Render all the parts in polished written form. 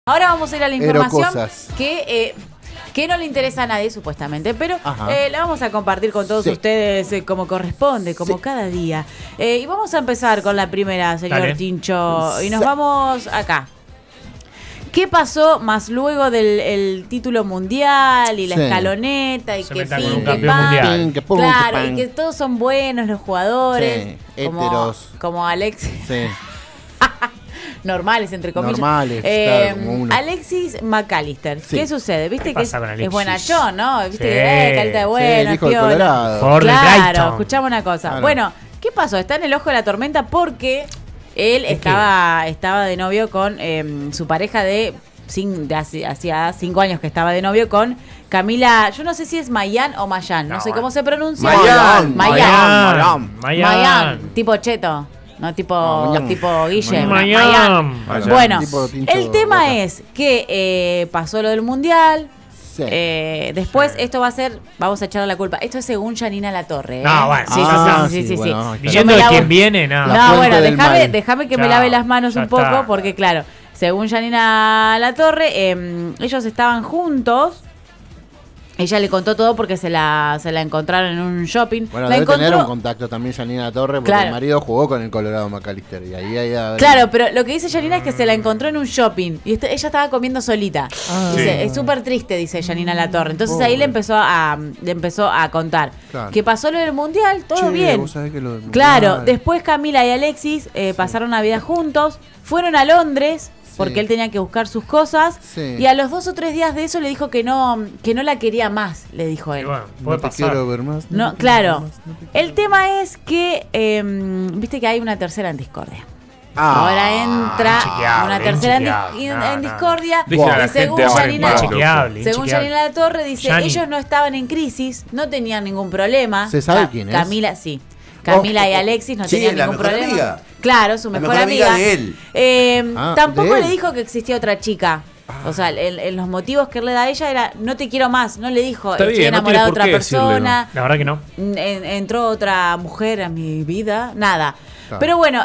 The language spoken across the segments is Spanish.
Ahora vamos a ir a la información Cosas. que no le interesa a nadie, supuestamente, pero la vamos a compartir con todos ustedes como corresponde, como cada día. Y vamos a empezar con la primera, señor Tincho. Y nos vamos acá. ¿Qué pasó más luego del título mundial y la escaloneta y que fin, que pan? Claro, y que todos son buenos los jugadores. Como Alex. Sí. Normales, entre comillas. Normales, claro, como uno. Alexis McAllister. Sí. ¿Qué sucede? ¿Viste que es buenachón, no? ¿Viste sí. que carita de bueno, hijo de Colorado. Claro, escuchamos una cosa. Claro. Bueno, ¿qué pasó? Está en el ojo de la tormenta porque él estaba de novio con su pareja hacía 5 años que estaba de novio con Camila. Yo no sé si es Mayan o Mayan, no sé cómo se pronuncia. Mayan, tipo cheto. No, tipo Guille. Bueno, el tema es que pasó lo del mundial. Sí. Después esto va a ser, vamos a echarle la culpa. Esto es según Janina Latorre. No, bueno. Sí. Viniendo de quién viene, nada. No, bueno, déjame que me lave las manos un poco, porque claro, según Janina Latorre, ellos estaban juntos. Ella le contó todo porque se la encontraron en un shopping. Bueno, debe tener un contacto también Janina Torre, porque el marido jugó con el Colorado McAllister. Y ahí claro, pero lo que dice Janina es que se la encontró en un shopping. Y ella estaba comiendo solita. Dice, es súper triste, dice Janina Latorre. Entonces ahí le empezó a contar. Claro. Que pasó lo del mundial, todo bien. ¿Vos sabés que lo del mundial? Claro, después Camila y Alexis pasaron Navidad juntos. Fueron a Londres. Porque él tenía que buscar sus cosas. Sí. Y a los 2 o 3 días de eso le dijo que no la quería más, le dijo él. Bueno, no te quiero ver más. No, claro. El tema es que, viste que hay una tercera en discordia. Ahora entra una tercera en discordia. Y según Janina Latorre, dice, ellos no estaban en crisis, no tenían ningún problema. ¿Se sabe quién es? Camila y Alexis no tenían ningún problema. Amiga. Claro, su mejor amiga de él. Tampoco le dijo que existía otra chica. O sea, los motivos que él le da a ella era no te quiero más. No le dijo estoy enamorado de otra persona. La verdad que no. Entró otra mujer a mi vida. Nada. Claro. Pero bueno,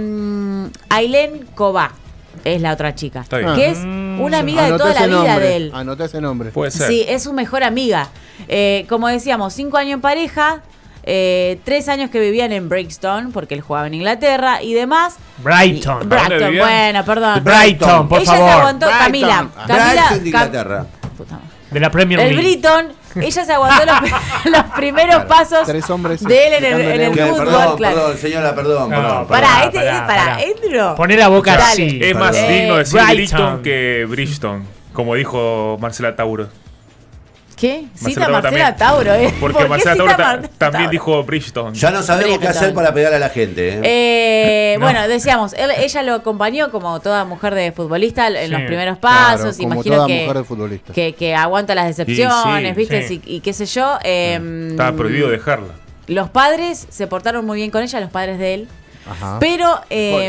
Ailén Cobá es la otra chica. Que es una amiga de toda la vida de él. Anota ese nombre. Puede ser. Sí, es su mejor amiga. Como decíamos, 5 años en pareja. 3 años que vivían en Brixton, porque él jugaba en Inglaterra y demás. Brighton, bueno, perdón. Brighton, por favor. Ella se aguantó, Camila, de Inglaterra. De la Premier League. El Brighton, ella se aguantó los primeros pasos de él en el fútbol. Perdón, señora, perdón. Pará, poné la boca así. Es más digno decir Brighton que Bridgestone, como dijo Marcela Tauro. ¿Qué? Cita Marcela Tauro, Porque Marcela Tauro también dijo Bridgestone. Ya no sabemos qué hacer para pegar a la gente. Bueno, decíamos, ella lo acompañó como toda mujer de futbolista en los primeros pasos. Claro, imagino que aguanta las decepciones, ¿viste? Y qué sé yo. Estaba prohibido dejarla. Los padres se portaron muy bien con ella, los padres de él. Ajá. Pero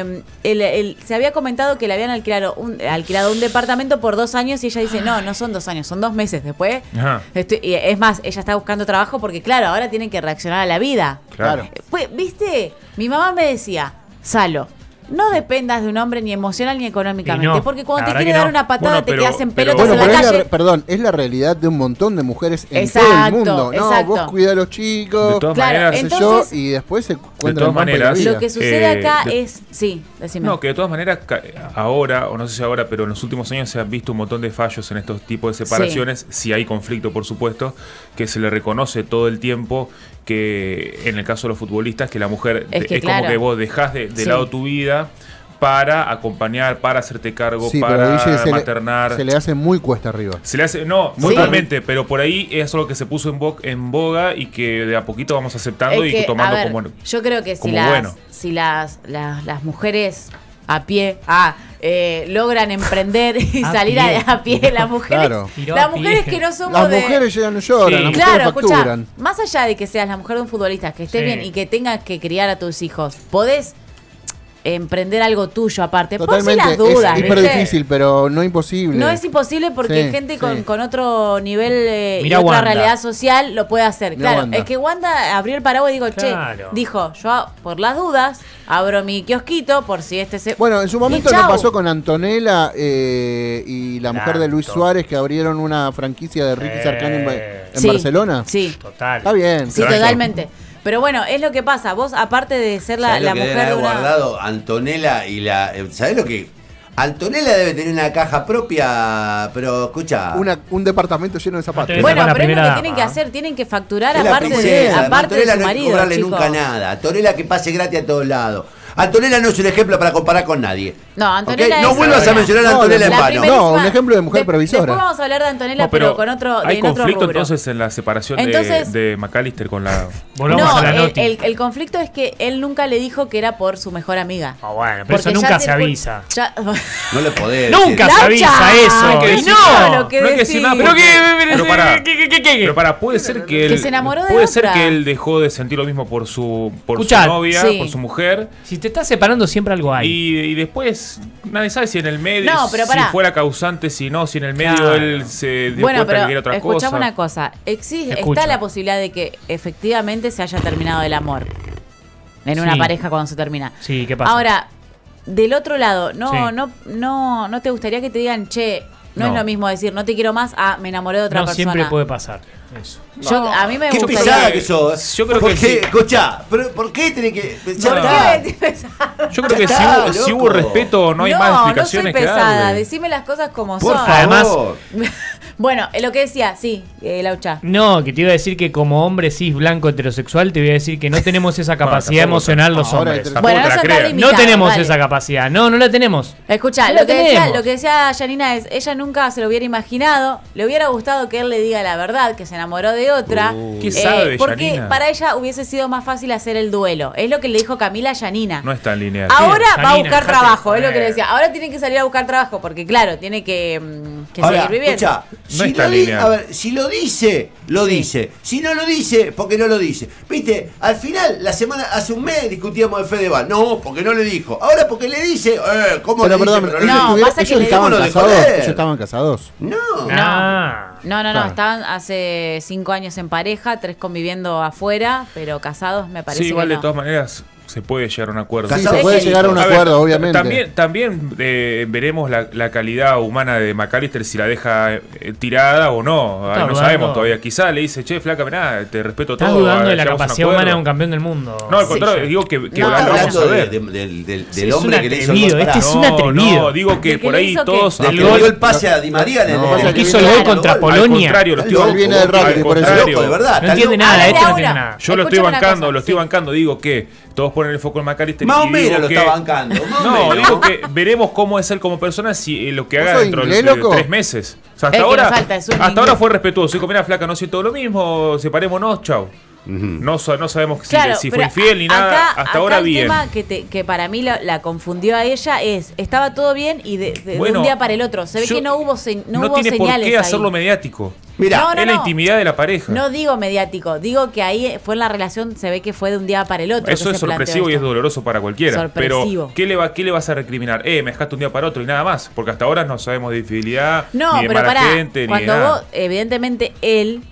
se había comentado que le habían alquilado un departamento por 2 años y ella dice, no son 2 años, son 2 meses después. Es más, ella está buscando trabajo porque claro, ahora tienen que reaccionar a la vida. Claro. Pues, ¿viste? Mi mamá me decía, Salo, no dependas de un hombre ni emocional ni económicamente, porque cuando te quiere dar una patada te quedas en pelotas en la calle. Es la realidad de un montón de mujeres en todo el mundo. No, vos cuidá a los chicos, de todas maneras, entonces, y después se encuentran en la vida. Lo que sucede acá es, decime. No, que de todas maneras ahora, o no sé si ahora, pero en los últimos años se han visto un montón de fallos en estos tipos de separaciones, si hay conflicto, por supuesto, que se le reconoce todo el tiempo que en el caso de los futbolistas, que la mujer es como que vos dejás de lado tu vida para acompañar, para hacerte cargo, para maternar. Se le hace muy cuesta arriba. Se le hace, totalmente, pero por ahí es algo que se puso en boga y que de a poquito vamos aceptando y tomando como yo creo que si las mujeres a pie logran emprender y salir a pie, las mujeres que no somos las mujeres ya no lloran, las mujeres facturan. Más allá de que seas la mujer de un futbolista, que estés bien y que tengas que criar a tus hijos, podés emprender algo tuyo aparte. Totalmente, las dudas, es hiper difícil, pero no imposible. No es imposible porque hay gente con otro nivel y otra realidad social lo puede hacer. Claro, Wanda. Es que Wanda abrió el paraguas y dijo, yo por las dudas abro mi kiosquito por si se... Bueno, en su momento lo pasó con Antonella y la mujer de Luis Suárez, que abrieron una franquicia de Ricky Sarkany en Barcelona. Sí, total. Está bien. Sí, totalmente. Pero bueno, es lo que pasa. Vos, aparte de ser la mujer de una... guardado Antonella y la... ¿Sabés lo que...? Antonella debe tener una caja propia, pero escucha... un departamento lleno de zapatos. Bueno, pero es lo que tienen que hacer. Tienen que facturar aparte de su marido, no hay que cobrarle nunca nada. Antonella que pase gratis a todos lados. Antonella no es un ejemplo para comparar con nadie. No, Antonella no vuelvas a mencionar a Antonella en vano. No, un ejemplo de mujer previsora. Después vamos a hablar de Antonella, pero con otro ¿Hay conflicto rubro. entonces en la separación de McAllister con la... Volvamos a la noti. El conflicto es que él nunca le dijo que era por su mejor amiga. Bueno, pero eso nunca se avisa. No le podés nunca se avisa eso. No hay que decir nada. Pero para, puede ser que se enamoró de puede otra. ser que él dejó de sentir lo mismo por su novia, por su mujer. Si te estás separando siempre algo hay. Y después nadie sabe si en el medio, si fuera causante, si en el medio él se dio cuenta que era otra cosa. Escuchame una cosa, está la posibilidad de que efectivamente se haya terminado el amor en una pareja cuando se termina. Sí, ¿qué pasa? Ahora, del otro lado, no te gustaría que te digan, no es lo mismo decir no te quiero más a me enamoré de otra persona. Siempre puede pasar eso. A mí me gustaría. Qué pesada que sos. Yo creo que sí. Escuchá, ¿por qué tenés que Yo creo que si hubo respeto no hay más explicaciones no soy pesada, que darle. Decime las cosas como por son. Favor. Además, bueno, lo que decía, Laucha. No, que te iba a decir que como hombre cis blanco heterosexual te voy a decir que no tenemos esa capacidad emocional los hombres. Bueno, no tenemos esa capacidad. No la tenemos. Escuchá, lo que decía Janina es, ella nunca se lo hubiera imaginado, le hubiera gustado que él le diga la verdad, que se enamoró de otra. ¿Qué sabe, porque Janina? para ella hubiese sido más fácil hacer el duelo. Es lo que le dijo Camila a Janina. No es tan lineal. Ahora va a Janina, buscar trabajo, es lo que le decía. Ahora tiene que salir a buscar trabajo, porque claro, tiene que seguir viviendo. Escuchá, no es tan lineal. A ver, si lo dice, lo dice. Si no lo dice, porque no lo dice. Viste, al final, hace un mes discutíamos de Fedeval. No, porque no le dijo. Ahora porque le dice, ¿cómo le dice? Ellos estaban casados. Ellos estaban casados. No, estaban hace 5 años en pareja, 3 conviviendo afuera, pero casados me parece. Sí, igual que de todas maneras se puede llegar a un acuerdo. Sí, se puede llegar a un acuerdo, obviamente. También veremos la calidad humana de McAllister, si la deja tirada o no. No sabemos todavía. Quizá le dice, flaca, mirá, te respeto todo. Estás dudando de la capacidad humana de un campeón del mundo. No, al contrario, digo que vamos a ver. Del hombre que le hizo el gol. Es un atrevido. No, digo que por ahí todos... Le dio el pase a Di María el que hizo el gol contra Polonia. Al contrario, viene de rugby, por eso. De verdad. No entiende nada, no entiende nada. Yo lo estoy bancando, digo que todos ponen el foco en McAllister. Más o menos lo está bancando. Digo que veremos cómo es él como persona, si lo que haga dentro de 3 meses. O sea, hasta ahora fue respetuoso. Dijo, mira, flaca, no siento lo mismo, separémonos, chau. No sabemos si fue infiel ni nada. Hasta ahora el bien. tema que para mí la confundió a ella estaba todo bien y de un día para el otro. Se ve que no hubo señales. No tiene por qué hacerlo mediático. Mirá, es la intimidad de la pareja. No digo mediático, digo que ahí fue en la relación, se ve que fue de un día para el otro. Eso es sorpresivo y es doloroso para cualquiera. Sorpresivo. Pero ¿qué le vas a recriminar? Me dejaste un día para otro y nada más. Porque hasta ahora no sabemos de infidelidad, ni de mala gente, ni de nada. Vos, evidentemente, él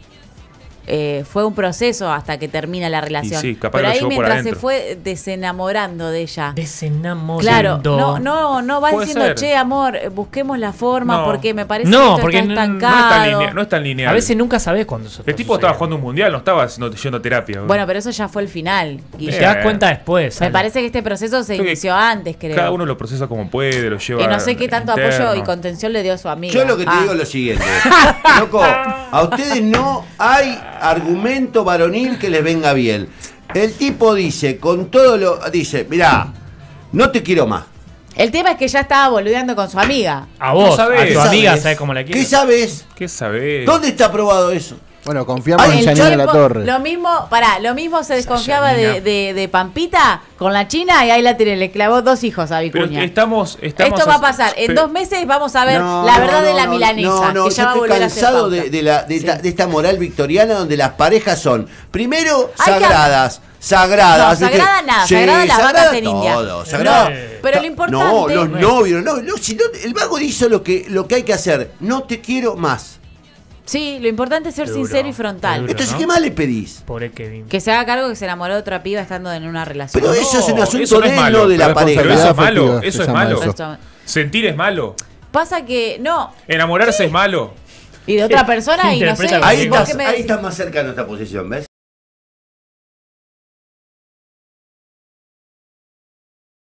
fue un proceso hasta que termina la relación. Sí, capaz pero ahí mientras se adentro. fue desenamorando de ella. Desenamorando. Claro, no va diciendo, ser. Amor, busquemos la forma porque me parece que esto porque está estancado. No es tan lineal. A veces nunca sabés cuándo eso. El tipo estaba jugando un mundial, no estaba yendo a terapia. Bueno, pero eso ya fue el final. Y te das cuenta después. Me parece que este proceso se inició antes, creo. Cada uno lo procesa como puede, lo lleva. Y no sé qué tanto apoyo y contención le dio a su amiga. Yo lo que te digo es lo siguiente. Loco, a ustedes no hay argumento varonil que les venga bien. El tipo dice, dice, mirá, no te quiero más. El tema es que ya estaba boludeando con su amiga. A vos, a tu amiga, ¿sabes cómo la quieres? ¿Qué sabés? ¿Qué ¿Dónde está probado eso? Bueno, confiamos en Janina La Torre. Lo mismo se desconfiaba de Pampita con la China y ahí la tiene, le clavó 2 hijos a Vicuña. Esto va a pasar. En 2 meses vamos a ver la verdad de la milanesa. No, que ya yo va estoy a cansado de esta moral victoriana donde las parejas son, primero, sagradas. sagrada. No, sagrada nada, Sí, sagrada las vacas en India. todo, sagrada. No, pero lo importante. No, los novios, no, si no, el vago hizo lo que hay que hacer. No te quiero más. Sí, lo importante es ser sincero y frontal. Duro, Entonces, ¿no? ¿qué más le pedís? Pobre Kevin. Que se haga cargo que se enamoró de otra piba estando en una relación. Pero eso es un asunto eso no es de él, malo, no de la pero pareja. Pero eso es malo, Afectiva, eso se es llama malo. eso. Sentir es malo. Pasa que no. Enamorarse es malo. Y de otra persona y no sé. Interpreta Ahí ¿vos estás, qué me ahí decís? estás más cerca de nuestra posición, ¿ves?